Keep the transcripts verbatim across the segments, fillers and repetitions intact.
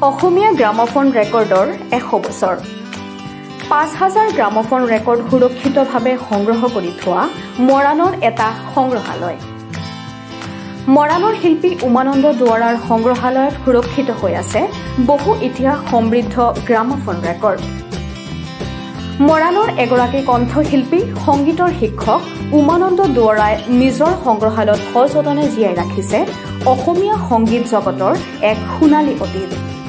অসমীয়া gramophone ৰেকৰ্ডৰ এশ বছৰ পাঁচ হাজাৰ গ্ৰামোফোন ৰেকৰ্ড সুৰক্ষিতভাৱে সংগ্ৰহ কৰি থোৱা মৰাণৰ এটা সংগ্ৰহালয়। মৰাণৰ শিল্পী উমানন্দ দুৱৰাৰ সংগ্ৰহালয়ত সুৰক্ষিত হৈ আছে বহু ইতিহাস সমৃদ্ধ গ্ৰামোফোন ৰেকৰ্ড। মৰাণৰ এগৰাকী কণ্ঠশিল্পী সংগীতৰ শিক্ষক উমানন্দ দুৱৰাই নিজৰ সংগ্ৰহালয়ত সযতনে জীয়াই ৰাখিছে অসমীয়া সংগীত জগতৰ এক সোণালী অতীত।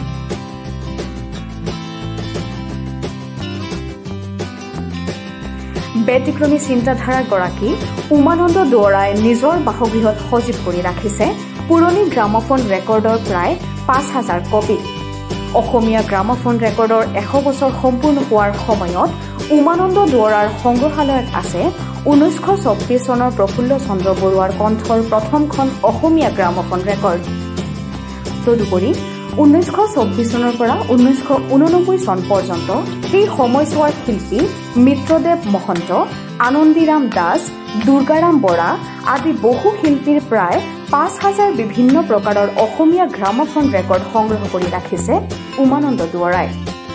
ব্যতিক্ৰমী চিন্তাধাৰাৰ গৰাকী উমানন্দ দুৱৰাই নিজৰ বাসগৃহত সজীৱ কৰি ৰাখিছে পুৰণি গ্ৰামোফোন ৰেকৰ্ডৰ প্ৰায় পাঁচ হাজাৰ কপি। অসমীয়া গ্ৰামোফোন ৰেকৰ্ডৰ এশ বছৰ সম্পূৰ্ণ হোৱাৰ সময়ত উমানন্দ দুৱৰাৰ সংগ্ৰহালয়ত আছে ঊনৈছশ চৌব্বিছ চনৰ প্ৰফুল্ল চন্দ্ৰ বৰুৱাৰ কণ্ঠৰ প্ৰথমখন অসমীয়া গ্ৰামোফোন ৰেকৰ্ড। তদুপৰি ঊনৈছশ চৌব্বিছ চনৰ পৰা ঊনৈছশ ঊননব্বৈ চন পৰ্যন্ত সেই সময়ছোৱাৰ শিল্পী মিত্ৰদেৱ মহন্ত, আনন্দীৰাম দাস, দুৰ্গাৰাম বৰা আদি বহু শিল্পীৰ প্ৰায় পাঁচ হাজাৰ বিভিন্ন প্ৰকাৰৰ অসমীয়া গ্ৰামোফোন ৰেকৰ্ড সংগ্ৰহ কৰি ৰাখিছে উমানন্দ দুৱৰাই।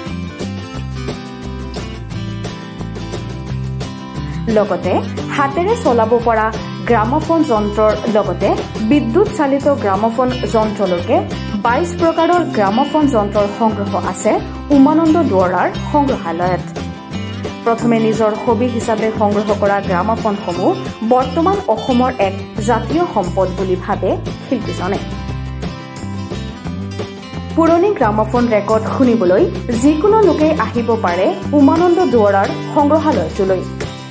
লগতে হাতেৰে চলাব পৰা গ্ৰামোফোন যন্ত্ৰৰ লগতে বিদ্যুৎ চালিত গ্ৰামোফোন যন্ত্ৰলৈকে বাইশ প্ৰকাৰৰ গ্ৰামোফোন যন্ত্ৰৰ সংগ্ৰহ আছে উমানন্দ দুৱৰাৰ সংগ্ৰহালয়ত। প্ৰথমে নিজৰ হবি হিচাপে সংগ্ৰহ কৰা গ্ৰামোফোনসমূহ বৰ্তমান অসমৰ এক জাতীয় সম্পদ বুলি ভাবে শিল্পীজনে। পুৰণি গ্ৰামোফোন ৰেকৰ্ড শুনিবলৈ যিকোনো লোকেই আহিব পাৰে উমানন্দ দুৱৰাৰ সংগ্ৰহালয়টোলৈ।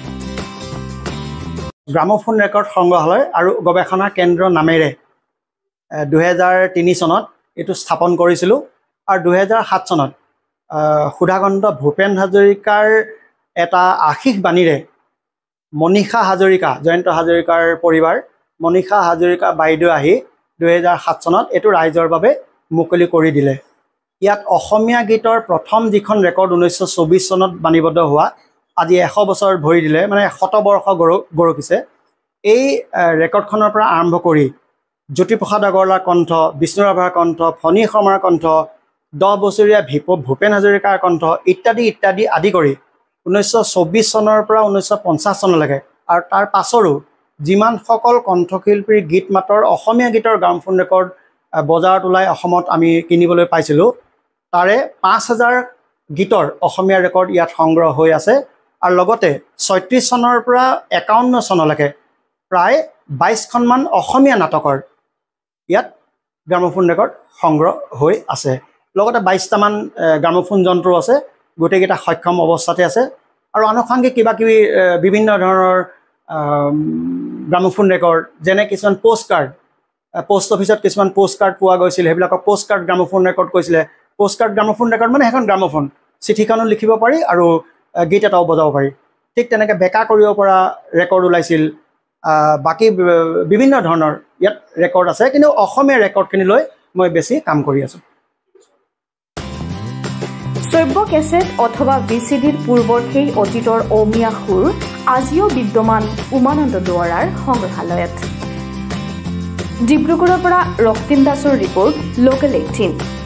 গ্ৰামোফোন ৰেকৰ্ড সংগ্ৰহালয় আৰু গৱেষণা কেন্দ্ৰ নামেৰে দুহেজাৰ তিনি চনত এইটো স্থাপন কৰিছিলোঁ আৰু দুহেজাৰ সাত চনত সুধাকণ্ঠ ভূপেন হাজৰিকাৰ এটা আশীষ বাণীৰে মনীষা হাজৰিকা, জয়ন্ত হাজৰিকাৰ পৰিবাৰ মনীষা হাজৰিকা বাইদেউ আহি দুহেজাৰ সাত চনত এইটো ৰাইজৰ বাবে মুকলি কৰি দিলে। ইয়াত অসমীয়া গীতৰ প্ৰথম যিখন ৰেকৰ্ড ঊনৈছশ চৌব্বিছ চনত বাণীবদ্ধ হোৱা আজি এশ বছৰ ভৰি দিলে, মানে শতবৰ্ষ গৰ গৰকিছে। এই ৰেকৰ্ডখনৰ পৰা আৰম্ভ কৰি জ্যোতিপ্ৰসাদ আগৰৱালাৰ কণ্ঠ, বিষ্ণু ৰাভাৰ কণ্ঠ, ফণী শৰ্মাৰ কণ্ঠ, দহ বছৰীয়া ভিপ ভূপেন হাজৰিকাৰ কণ্ঠ ইত্যাদি ইত্যাদি আদি কৰি ঊনৈছশ চৌব্বিছ চনৰ পৰা ঊনৈছশ পঞ্চাছ চনলৈকে আৰু তাৰ পাছৰো যিমানসকল কণ্ঠশিল্পীৰ গীত মাতৰ অসমীয়া গীতৰ গ্ৰামোফোন ৰেকৰ্ড বজাৰত ওলাই অসমত আমি কিনিবলৈ পাইছিলোঁ, তাৰে পাঁচ হাজাৰ গীতৰ অসমীয়া ৰেকৰ্ড ইয়াত সংগ্ৰহ হৈ আছে। আৰু লগতে ছয়ত্ৰিছ চনৰ পৰা একাৱন্ন চনলৈকে প্ৰায় বাইছখনমান অসমীয়া নাটকৰ ইয়াত গ্ৰামোফোন ৰেকৰ্ড সংগ্ৰহ হৈ আছে। লগতে বাইছটামান গ্ৰামোফোন যন্ত্ৰও আছে, গোটেইকেইটা সক্ষম অৱস্থাতে আছে। আৰু আনুষংগিক কিবা কিবি বিভিন্ন ধৰণৰ গ্ৰামোফোন ৰেকৰ্ড, যেনে কিছুমান পোষ্ট কাৰ্ড, পোষ্ট অফিচত কিছুমান পোষ্ট কাৰ্ড পোৱা গৈছিল, সেইবিলাকক পোষ্ট কাৰ্ড গ্ৰামোফোন ৰেকৰ্ড কৈছিলে। পোষ্ট কাৰ্ড গ্ৰামোফোন ৰেকৰ্ড মানে সেইখন গ্ৰামোফোন, চিঠিখনো লিখিব পাৰি আৰু গীত এটাও বজাব পাৰি। ঠিক তেনেকৈ বেকা কৰিব পৰা ৰেকৰ্ড ওলাইছিল। বাকী বিভিন্ন ধৰণৰ ইয়াত ৰেকৰ্ড আছে, কিন্তু অসমীয়া ৰেকৰ্ডখিনি লৈ মই বেছি কাম কৰি আছোঁ। শ্ৰব্য কেছেট অথবা ভি চি ডিৰ পূৰ্বৰ সেই অতীতৰ অমিয়া সুৰ আজিও বিদ্যমান উমানন্দ দুৱৰাৰ সংগ্ৰহালয়ত। ডিব্ৰুগড়ৰ পৰা ৰক্তিম দাসৰ ৰিপৰ্ট, লোকেল এইটিন।